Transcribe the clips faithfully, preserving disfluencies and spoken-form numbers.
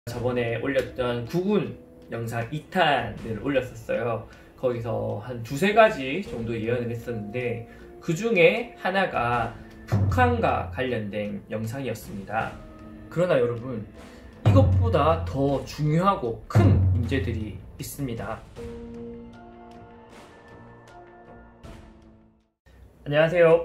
저번에 올렸던 구군 영상 이 탄을 올렸었어요. 거기서 한 두세 가지 정도 예언을 했었는데 그 중에 하나가 북한과 관련된 영상이었습니다. 그러나 여러분, 이것보다 더 중요하고 큰 문제들이 있습니다. 안녕하세요.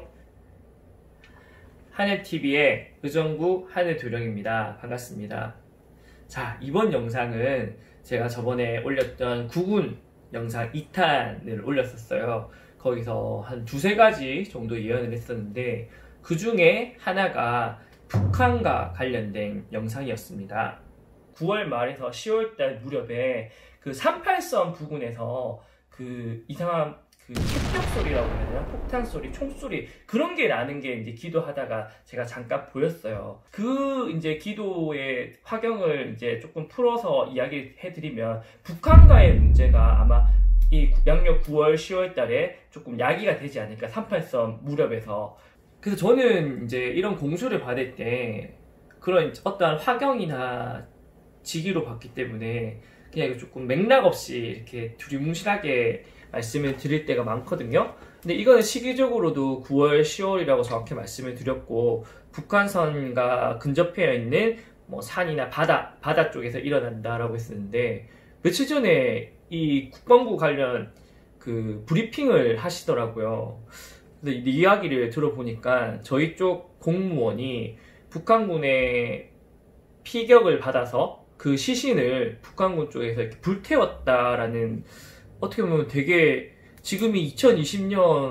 하늘티비의 의정부 하늘도령입니다. 반갑습니다. 자, 이번 영상은 제가 저번에 올렸던 구군 영상 이 탄을 올렸었어요. 거기서 한 두세 가지 정도 예언을 했었는데 그 중에 하나가 북한과 관련된 영상이었습니다. 구월 말에서 시월 달 무렵에 그 삼팔선 부근에서 그 이상한 그 폭격 소리라고 해야 되나? 폭탄 소리, 총소리 그런 게 나는 게 이제 기도하다가 제가 잠깐 보였어요. 그 이제 기도의 화경을 이제 조금 풀어서 이야기해 드리면 북한과의 문제가 아마 이 양력 구월, 시월 달에 조금 야기가 되지 않을까, 삼팔선 무렵에서. 그래서 저는 이제 이런 공수를 받을 때 그런 어떠한 화경이나 지기로 봤기 때문에 그냥 조금 맥락 없이 이렇게 두리뭉실하게 말씀을 드릴 때가 많거든요. 근데 이거는 시기적으로도 구월, 시월이라고 정확히 말씀을 드렸고, 북한선과 근접해 있는 뭐 산이나 바다, 바다 쪽에서 일어난다라고 했었는데, 며칠 전에 이 국방부 관련 그 브리핑을 하시더라고요. 그래서 이 이야기를 들어보니까 저희 쪽 공무원이 북한군의 피격을 받아서 그 시신을 북한군 쪽에서 이렇게 불태웠다라는, 어떻게 보면 되게 지금이 이천이십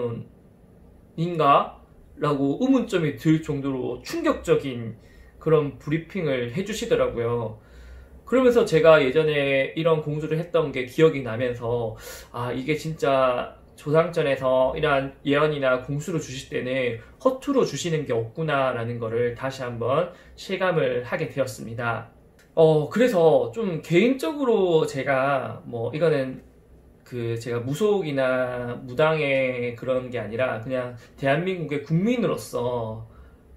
년인가? 라고 의문점이 들 정도로 충격적인 그런 브리핑을 해주시더라고요. 그러면서 제가 예전에 이런 공수를 했던 게 기억이 나면서, 아, 이게 진짜 조상전에서 이러한 예언이나 공수를 주실 때는 허투루 주시는 게 없구나 라는 거를 다시 한번 실감을 하게 되었습니다. 어, 그래서 좀 개인적으로 제가 뭐 이거는 그 제가 무속이나 무당의 그런 게 아니라 그냥 대한민국의 국민으로서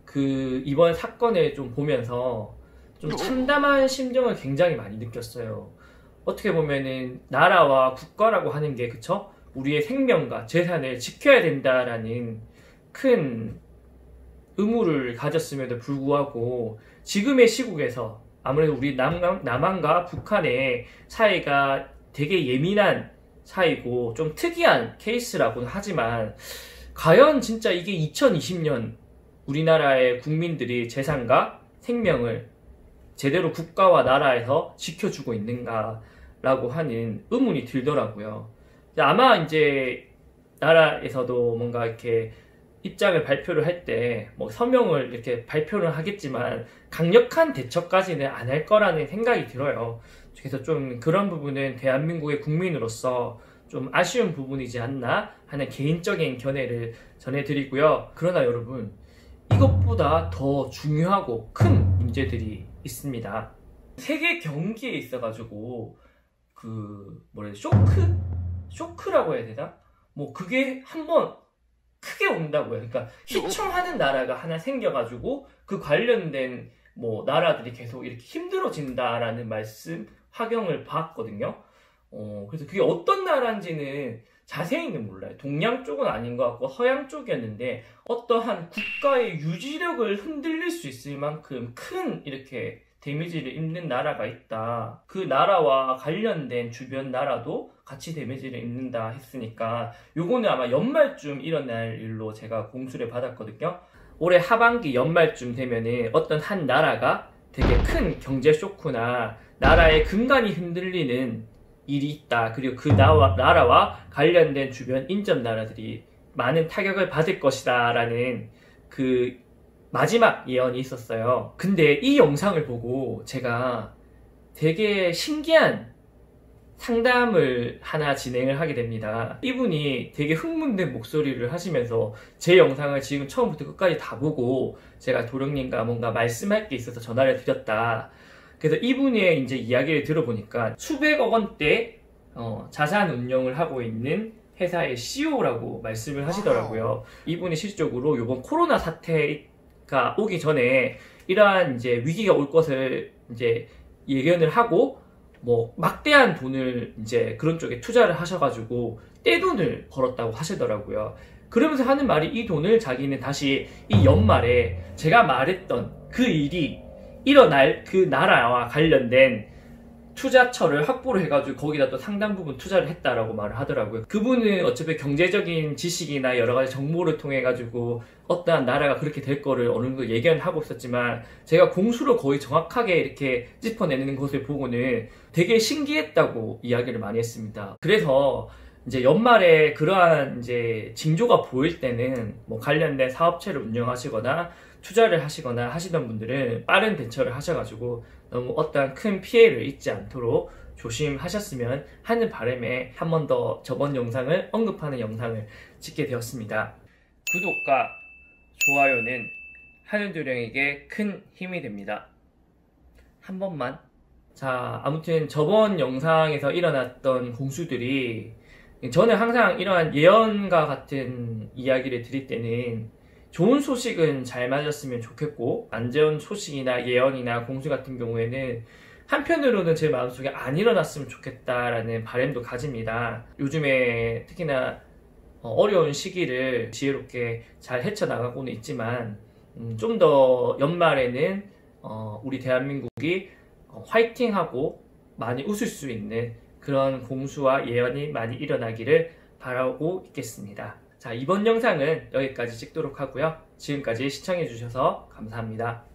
그 이번 사건을 좀 보면서 좀 참담한 심정을 굉장히 많이 느꼈어요. 어떻게 보면은 나라와 국가라고 하는 게, 그쵸? 우리의 생명과 재산을 지켜야 된다라는 큰 의무를 가졌음에도 불구하고 지금의 시국에서 아무래도 우리 남, 남한과 북한의 사이가 되게 예민한 사이고 좀 특이한 케이스라고는 하지만, 과연 진짜 이게 이천이십 년 우리나라의 국민들이 재산과 생명을 제대로 국가와 나라에서 지켜주고 있는가 라고 하는 의문이 들더라고요. 아마 이제 나라에서도 뭔가 이렇게 입장을 발표를 할 때 뭐 서명을 이렇게 발표를 하겠지만 강력한 대처까지는 안 할 거라는 생각이 들어요. 그래서 좀 그런 부분은 대한민국의 국민으로서 좀 아쉬운 부분이지 않나 하는 개인적인 견해를 전해드리고요. 그러나 여러분, 이것보다 더 중요하고 큰 문제들이 있습니다. 세계 경기에 있어가지고 그 뭐래 쇼크? 쇼크라고 해야 되나? 뭐 그게 한번 크게 온다고요. 그러니까 휘청하는 나라가 하나 생겨가지고 그 관련된 뭐 나라들이 계속 이렇게 힘들어진다라는 말씀, 화경을 봤거든요. 어, 그래서 그게 어떤 나라인지는 자세히는 몰라요. 동양 쪽은 아닌 것 같고 서양 쪽이었는데 어떠한 국가의 유지력을 흔들릴 수 있을 만큼 큰 이렇게 데미지를 입는 나라가 있다. 그 나라와 관련된 주변 나라도 같이 데미지를 입는다 했으니까 요거는 아마 연말쯤 일어날 일로 제가 공수를 받았거든요. 올해 하반기 연말쯤 되면은 어떤 한 나라가 되게 큰 경제 쇼크나 나라의 근간이 흔들리는 일이 있다. 그리고 그 나와, 나라와 관련된 주변 인접 나라들이 많은 타격을 받을 것이다 라는 그 마지막 예언이 있었어요. 근데 이 영상을 보고 제가 되게 신기한 상담을 하나 진행을 하게 됩니다. 이분이 되게 흥분된 목소리를 하시면서 제 영상을 지금 처음부터 끝까지 다 보고 제가 도령님과 뭔가 말씀할 게 있어서 전화를 드렸다. 그래서 이분의 이제 이야기를 들어보니까 수백억 원대 어, 자산 운용을 하고 있는 회사의 씨이오라고 말씀을 하시더라고요. 이분이 실질적으로 이번 코로나 사태가 오기 전에 이러한 이제 위기가 올 것을 이제 예견을 하고 뭐 막대한 돈을 이제 그런 쪽에 투자를 하셔가지고 떼돈을 벌었다고 하시더라고요. 그러면서 하는 말이 이 돈을 자기는 다시 이 연말에 제가 말했던 그 일이 일어날 그 나라와 관련된 투자처를 확보를 해가지고 거기다 또 상당 부분 투자를 했다라고 말을 하더라고요. 그분은 어차피 경제적인 지식이나 여러 가지 정보를 통해 가지고 어떠한 나라가 그렇게 될 거를 어느 정도 예견하고 있었지만 제가 공수로 거의 정확하게 이렇게 짚어내는 것을 보고는 되게 신기했다고 이야기를 많이 했습니다. 그래서 이제 연말에 그러한 이제 징조가 보일 때는 뭐 관련된 사업체를 운영하시거나 투자를 하시거나 하시던 분들은 빠른 대처를 하셔가지고 너무 어떠한 큰 피해를 입지 않도록 조심하셨으면 하는 바람에 한 번 더 저번 영상을 언급하는 영상을 찍게 되었습니다. 구독과 좋아요는 하늘도령에게 큰 힘이 됩니다. 한 번만. 자, 아무튼 저번 영상에서 일어났던 공수들이 저는 항상 이러한 예언과 같은 이야기를 드릴 때는 좋은 소식은 잘 맞았으면 좋겠고 안 좋은 소식이나 예언이나 공수 같은 경우에는 한편으로는 제 마음속에 안 일어났으면 좋겠다라는 바람도 가집니다. 요즘에 특히나 어려운 시기를 지혜롭게 잘 헤쳐나가고는 있지만 음, 좀 더 연말에는 어, 우리 대한민국이 어, 화이팅하고 많이 웃을 수 있는 그런 공수와 예언이 많이 일어나기를 바라고 있겠습니다. 자, 이번 영상은 여기까지 찍도록 하고요. 지금까지 시청해주셔서 감사합니다.